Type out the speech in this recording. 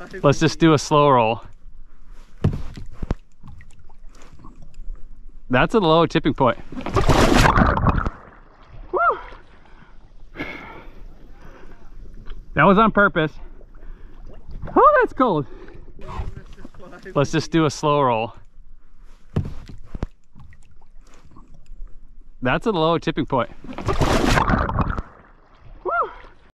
Let's just do a slow roll. That's a low tipping point. Woo! That was on purpose. Oh, that's cold. Let's just do a slow roll. That's a low tipping point.